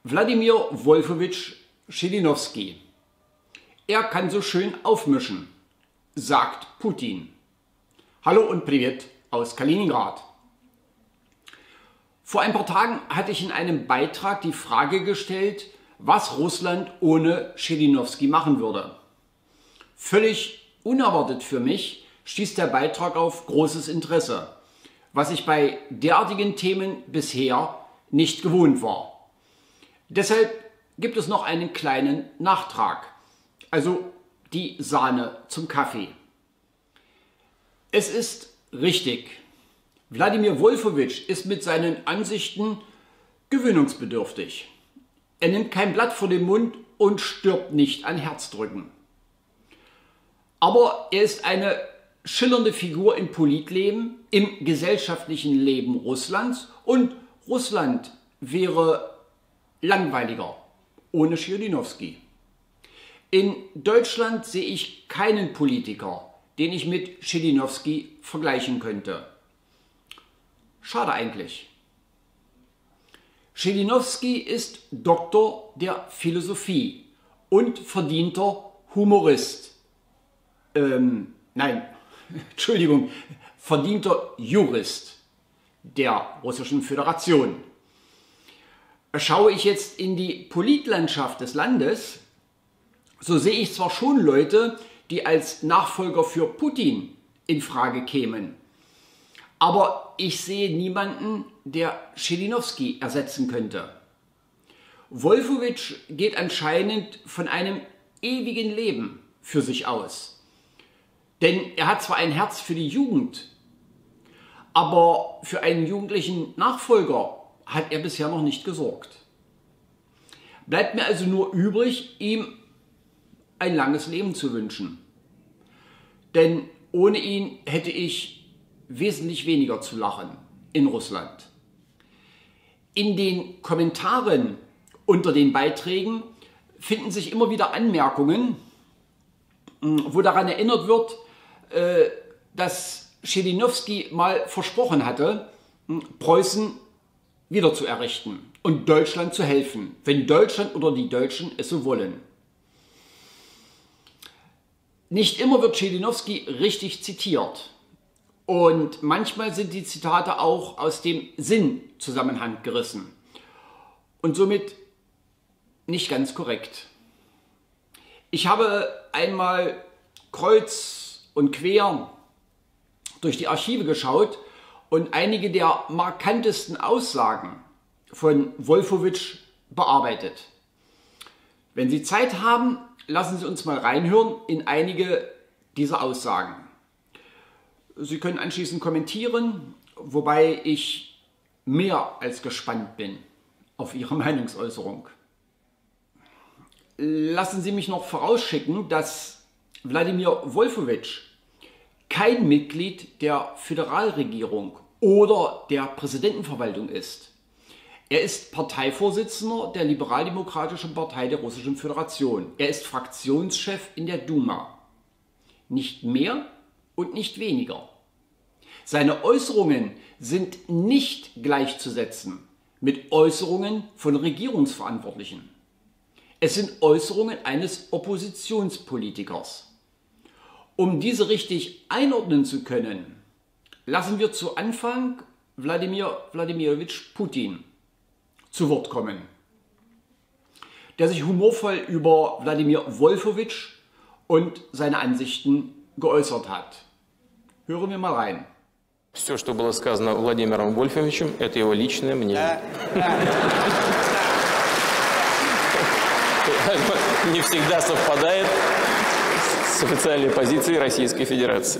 Wladimir Wolfowitsch Zhirinovsky. Er kann so schön aufmischen, sagt Putin. Hallo und Privet aus Kaliningrad. Vor ein paar Tagen hatte ich in einem Beitrag die Frage gestellt, was Russland ohne Zhirinovsky machen würde. Völlig unerwartet für mich stieß der Beitrag auf großes Interesse, was ich bei derartigen Themen bisher nicht gewohnt war. Deshalb gibt es noch einen kleinen Nachtrag, also die Sahne zum Kaffee. Es ist richtig, Wladimir Wolfowitsch ist mit seinen Ansichten gewöhnungsbedürftig. Er nimmt kein Blatt vor den Mund und stirbt nicht an Herzdrücken. Aber er ist eine schillernde Figur im Politleben, im gesellschaftlichen Leben Russlands, und Russland wäre langweiliger ohne Zhirinovsky. In Deutschland sehe ich keinen Politiker, den ich mit Zhirinovsky vergleichen könnte. Schade eigentlich. Zhirinovsky ist Doktor der Philosophie und verdienter Humorist. Verdienter Jurist der Russischen Föderation. Schaue ich jetzt in die Politlandschaft des Landes, so sehe ich zwar schon Leute, die als Nachfolger für Putin in Frage kämen, aber ich sehe niemanden, der Zhirinovsky ersetzen könnte. Wolfowitsch geht anscheinend von einem ewigen Leben für sich aus. Denn er hat zwar ein Herz für die Jugend, aber für einen jugendlichen Nachfolger hat er bisher noch nicht gesorgt. Bleibt mir also nur übrig, ihm ein langes Leben zu wünschen. Denn ohne ihn hätte ich wesentlich weniger zu lachen in Russland. In den Kommentaren unter den Beiträgen finden sich immer wieder Anmerkungen, wo daran erinnert wird, dass Zhirinovsky mal versprochen hatte, Preußen wieder zu errichten und Deutschland zu helfen, wenn Deutschland oder die Deutschen es so wollen. Nicht immer wird Zhirinovsky richtig zitiert und manchmal sind die Zitate auch aus dem Sinnzusammenhang gerissen und somit nicht ganz korrekt. Ich habe einmal kreuz und quer durch die Archive geschaut und einige der markantesten Aussagen von Wolfowitsch bearbeitet. Wenn Sie Zeit haben, lassen Sie uns mal reinhören in einige dieser Aussagen. Sie können anschließend kommentieren, wobei ich mehr als gespannt bin auf Ihre Meinungsäußerung. Lassen Sie mich noch vorausschicken, dass Wladimir Wolfowitsch kein Mitglied der Föderalregierung oder der Präsidentenverwaltung ist. Er ist Parteivorsitzender der Liberaldemokratischen Partei der Russischen Föderation. Er ist Fraktionschef in der Duma. Nicht mehr und nicht weniger. Seine Äußerungen sind nicht gleichzusetzen mit Äußerungen von Regierungsverantwortlichen. Es sind Äußerungen eines Oppositionspolitikers. Um diese richtig einordnen zu können, lassen wir zu Anfang Wladimir Wladimirovich Putin zu Wort kommen, der sich humorvoll über Wladimir Wolfowitsch und seine Ansichten geäußert hat. Hören wir mal rein. Все, что было сказано Владимиром Вольфовичем, это его личное мнение. Не всегда совпадает с официальной позицией Российской Федерации.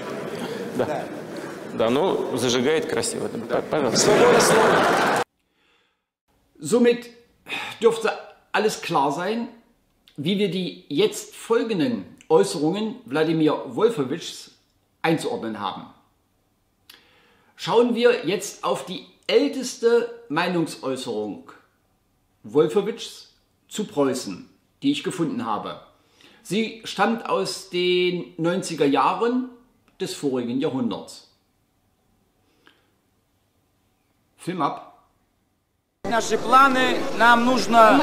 Да, но зажигает красиво. Пожалуйста. Somit dürfte alles klar sein, wie wir die jetzt folgenden Äußerungen Wladimir Wolfowitschs einzuordnen haben. Schauen wir jetzt auf die älteste Meinungsäußerung Wolfowitschs zu Preußen, die ich gefunden habe. Sie stammt aus den 90er Jahren des vorigen Jahrhunderts. Film ab. Наши планы нам нужно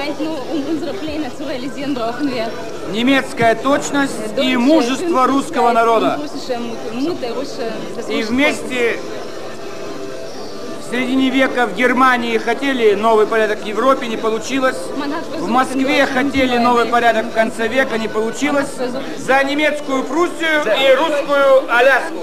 немецкая точность и мужество русского народа. И вместе в середине века в Германии хотели новый порядок в Европе, не получилось. В Москве хотели новый порядок в конце века, не получилось. За немецкую Пруссию и русскую Аляску.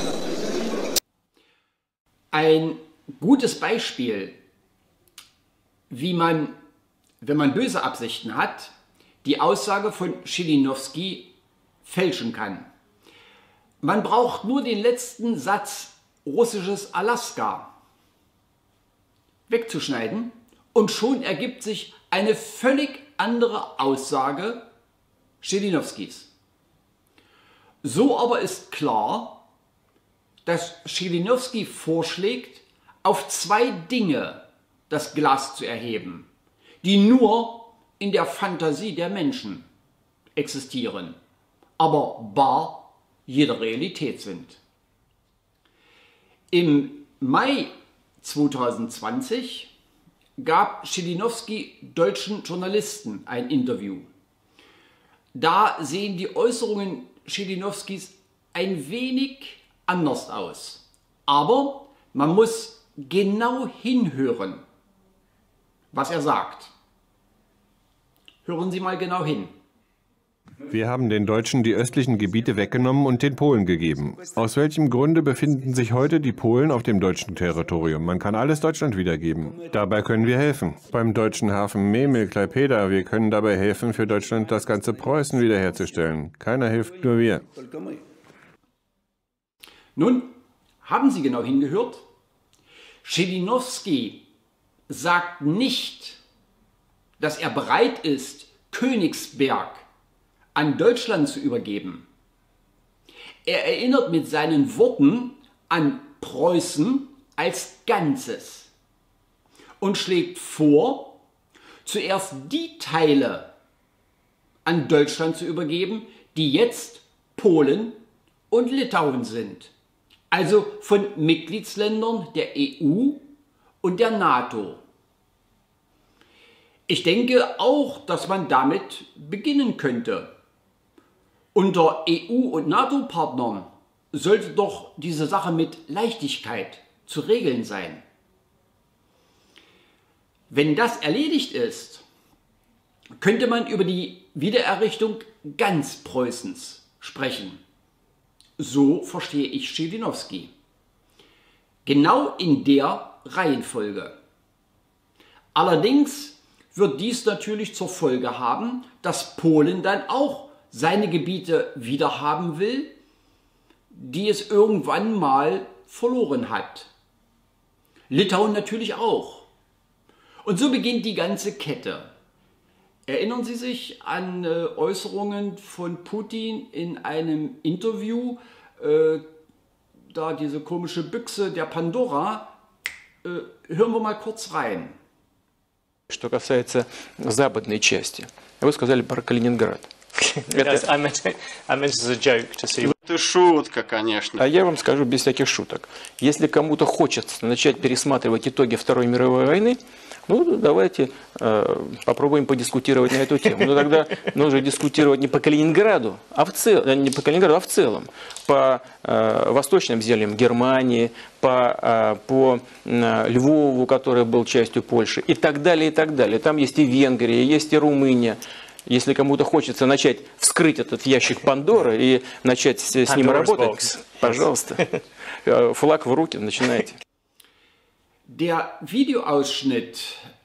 Ein gutes Beispiel, wie man, wenn man böse Absichten hat, die Aussage von Zhirinovsky fälschen kann. Man braucht nur den letzten Satz russisches Alaska wegzuschneiden und schon ergibt sich eine völlig andere Aussage Zhirinovskys. So aber ist klar, dass Zhirinovsky vorschlägt, auf zwei Dinge das Glas zu erheben, die nur in der Fantasie der Menschen existieren, aber bar jeder Realität sind. Im Mai 2020 gab Zhirinovsky deutschen Journalisten ein Interview. Da sehen die Äußerungen Zhirinovskys ein wenig anders aus. Aber man muss genau hinhören, was er sagt. Hören Sie mal genau hin. Wir haben den Deutschen die östlichen Gebiete weggenommen und den Polen gegeben. Aus welchem Grunde befinden sich heute die Polen auf dem deutschen Territorium? Man kann alles Deutschland wiedergeben. Dabei können wir helfen. Beim deutschen Hafen Memel, Klaipėda, wir können dabei helfen, für Deutschland das ganze Preußen wiederherzustellen. Keiner hilft, nur wir. Nun, haben Sie genau hingehört? Zhirinovsky sagt nicht, dass er bereit ist, Königsberg an Deutschland zu übergeben. Er erinnert mit seinen Worten an Preußen als Ganzes und schlägt vor, zuerst die Teile an Deutschland zu übergeben, die jetzt Polen und Litauen sind, also von Mitgliedsländern der EU und der NATO. Ich denke auch, dass man damit beginnen könnte. Unter EU- und NATO-Partnern sollte doch diese Sache mit Leichtigkeit zu regeln sein. Wenn das erledigt ist, könnte man über die Wiedererrichtung ganz Preußens sprechen. So verstehe ich Zhirinovsky. Genau in der Reihenfolge. Allerdings wird dies natürlich zur Folge haben, dass Polen dann auch seine Gebiete wiederhaben will, die es irgendwann mal verloren hat. Litauen natürlich auch. Und so beginnt die ganze Kette. Erinnern Sie sich an Äußerungen von Putin in einem Interview, da diese komische Büchse der Pandora? Hören wir mal kurz rein. Что касается западной части, вы сказали про Калининград. I meant it as a joke to see. Это шутка, конечно. А я вам скажу без всяких шуток. Если кому-то хочется начать пересматривать итоги Второй мировой войны, ну давайте попробуем подискутировать на эту тему. Но тогда нужно дискутировать не по Калининграду, а в целом, не по Калининграду, а в целом, по восточным землям Германии, по Львову, который был частью Польши, и так далее, и так далее. Там есть и Венгрия, есть и Румыния. Если кому-то хочется начать вскрыть этот ящик Пандоры и начать с ним работать, пожалуйста, флаг в руки, начинайте. Der Videoausschnitt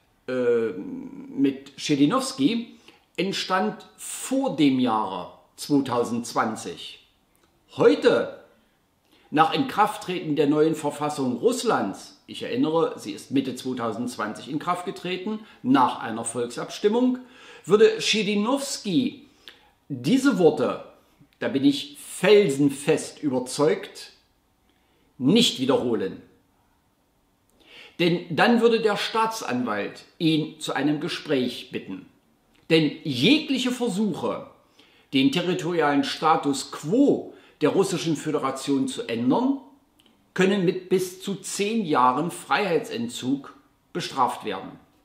mit Zhirinovsky entstand vor dem Jahre 2020. Heute, nach Inkrafttreten der neuen Verfassung Russlands, ich erinnere, sie ist Mitte 2020 in Kraft getreten, nach einer Volksabstimmung, würde Zhirinovsky diese Worte, da bin ich felsenfest überzeugt, nicht wiederholen. Denn dann würde der Staatsanwalt ihn zu einem Gespräch bitten. Denn jegliche Versuche, den territorialen Status quo der Russischen Föderation zu ändern, können mit bis zu 10 Jahren Freiheitsentzug bestraft werden.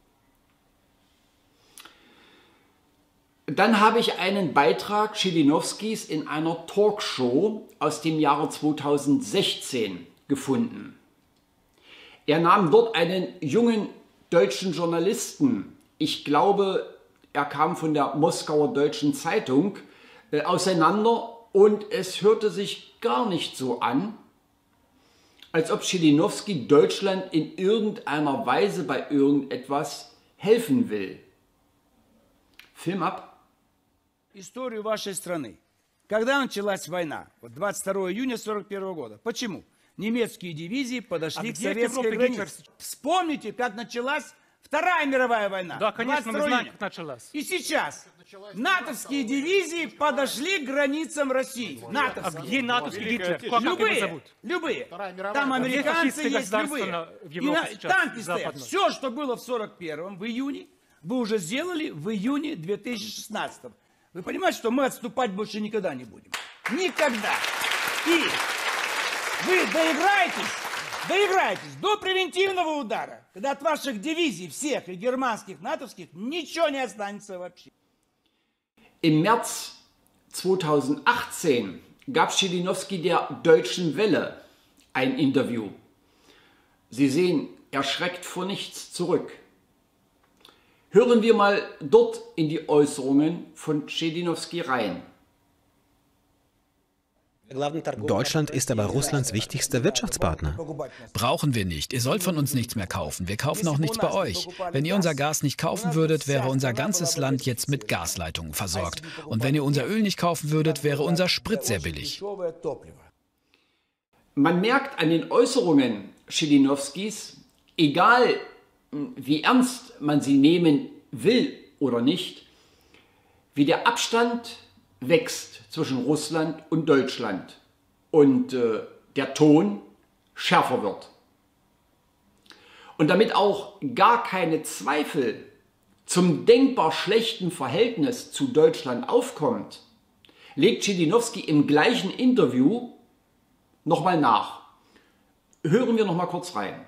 Dann habe ich einen Beitrag Zhirinovskis in einer Talkshow aus dem Jahre 2016 gefunden. Er nahm dort einen jungen deutschen Journalisten, ich glaube, er kam von der Moskauer Deutschen Zeitung, auseinander und es hörte sich gar nicht so an, als ob Zhirinovski Deutschland in irgendeiner Weise bei irgendetwas helfen will. Film ab. Историю вашей страны. Когда началась война? Вот 22 июня 1941 года. Почему? Немецкие дивизии подошли к советской границе. Вспомните, как началась Вторая мировая война. Да, конечно, мы знаем, как началась. И сейчас натовские дивизии подошли к границам России. А где натовский Гитлер? Как его зовут? Любые. Там американцы есть, любые. И танки стоят. Все, что было в 1941 в июне, вы уже сделали в июне 2016. Вы понимаете, что мы отступать больше никогда не будем? Никогда. И вы доиграетесь до превентивного удара, когда от ваших дивизий, всех, и германских, натовских, ничего не останется вообще. Im März 2018 gab Zhirinovski der Deutschen Welle ein Interview. Sie sehen, er schreckt vor nichts zurück. Hören wir mal dort in die Äußerungen von Zhirinovski rein. Deutschland ist aber Russlands wichtigster Wirtschaftspartner. Brauchen wir nicht. Ihr sollt von uns nichts mehr kaufen. Wir kaufen auch nichts bei euch. Wenn ihr unser Gas nicht kaufen würdet, wäre unser ganzes Land jetzt mit Gasleitungen versorgt. Und wenn ihr unser Öl nicht kaufen würdet, wäre unser Sprit sehr billig. Man merkt an den Äußerungen Zhirinovskis, egal wie ernst man sie nehmen will oder nicht, wie der Abstand wächst zwischen Russland und Deutschland und der Ton schärfer wird. Und damit auch gar keine Zweifel zum denkbar schlechten Verhältnis zu Deutschland aufkommt, legt Zhirinovski im gleichen Interview nochmal nach. Hören wir noch mal kurz rein.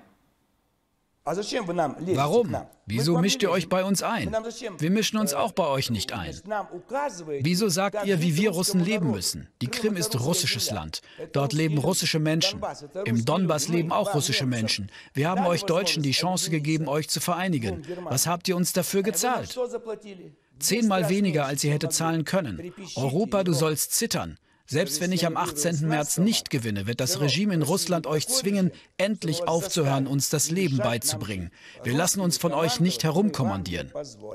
Warum? Wieso mischt ihr euch bei uns ein? Wir mischen uns auch bei euch nicht ein. Wieso sagt ihr, wie wir Russen leben müssen? Die Krim ist russisches Land. Dort leben russische Menschen. Im Donbass leben auch russische Menschen. Wir haben euch Deutschen die Chance gegeben, euch zu vereinigen. Was habt ihr uns dafür gezahlt? 10-mal weniger, als ihr hättet zahlen können. Europa, du sollst zittern. Selbst wenn ich am 18. März nicht gewinne, wird das Regime in Russland euch zwingen, endlich aufzuhören, uns das Leben beizubringen. Wir lassen uns von euch nicht herumkommandieren.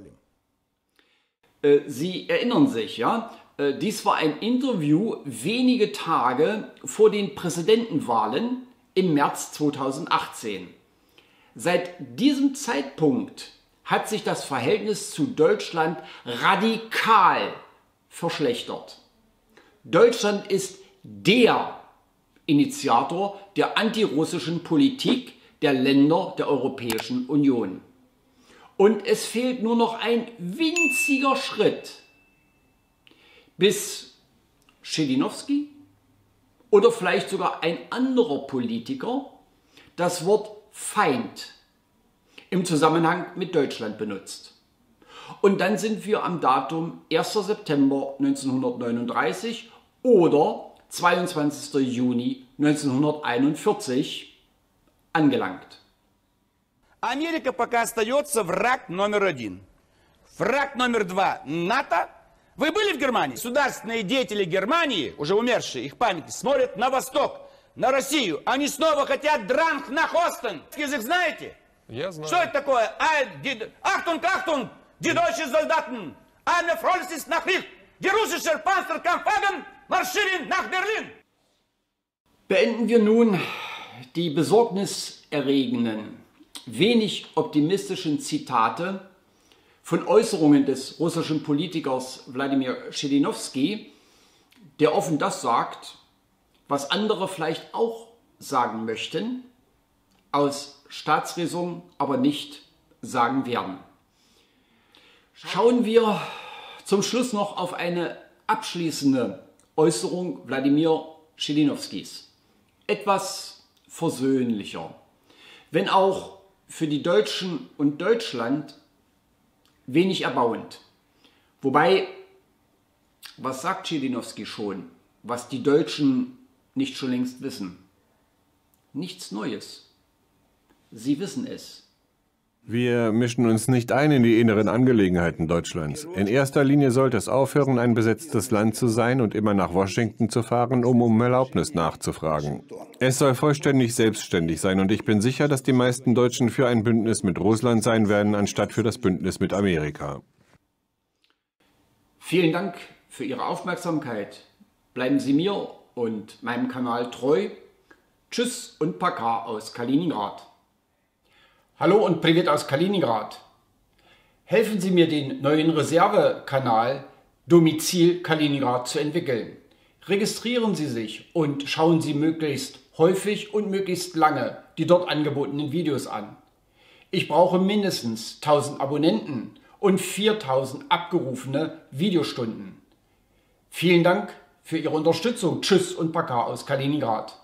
Sie erinnern sich, ja? Dies war ein Interview wenige Tage vor den Präsidentenwahlen im März 2018. Seit diesem Zeitpunkt hat sich das Verhältnis zu Deutschland radikal verschlechtert. Deutschland ist der Initiator der antirussischen Politik der Länder der Europäischen Union. Und es fehlt nur noch ein winziger Schritt, bis Zhirinovski oder vielleicht sogar ein anderer Politiker das Wort Feind im Zusammenhang mit Deutschland benutzt. Und dann sind wir am Datum 1. September 1939 oder 22. Juni 1941 angelangt. Америка пока остается враг номер один. Враг номер два – НАТО. Вы были в Германии? Государственные деятели Германии, уже умершие, их памяти, смотрят на восток, на Россию. Они снова хотят дранг nach Osten. Язык знаете? Я знаю. Что это такое? Achtung, Achtung! Die deutschen Soldaten! Eine Front ist nach Krieg! Die russische Panzerkampfwagen marschieren nach Berlin! Beenden wir nun die besorgniserregenden, wenig optimistischen Zitate von Äußerungen des russischen Politikers Wladimir Zhirinovski, der offen das sagt, was andere vielleicht auch sagen möchten, aus Staatsräson aber nicht sagen werden. Schauen wir zum Schluss noch auf eine abschließende Äußerung Wladimir Zhirinovskis. Etwas versöhnlicher, wenn auch für die Deutschen und Deutschland wenig erbauend. Wobei, was sagt Zhelinowski schon, was die Deutschen nicht schon längst wissen? Nichts Neues. Sie wissen es. Wir mischen uns nicht ein in die inneren Angelegenheiten Deutschlands. In erster Linie sollte es aufhören, ein besetztes Land zu sein und immer nach Washington zu fahren, um Erlaubnis nachzufragen. Es soll vollständig selbstständig sein und ich bin sicher, dass die meisten Deutschen für ein Bündnis mit Russland sein werden, anstatt für das Bündnis mit Amerika. Vielen Dank für Ihre Aufmerksamkeit. Bleiben Sie mir und meinem Kanal treu. Tschüss und Paka aus Kaliningrad. Hallo und Privet aus Kaliningrad. Helfen Sie mir, den neuen Reservekanal Domizil Kaliningrad zu entwickeln. Registrieren Sie sich und schauen Sie möglichst häufig und möglichst lange die dort angebotenen Videos an. Ich brauche mindestens 1000 Abonnenten und 4000 abgerufene Videostunden. Vielen Dank für Ihre Unterstützung. Tschüss und Paka aus Kaliningrad.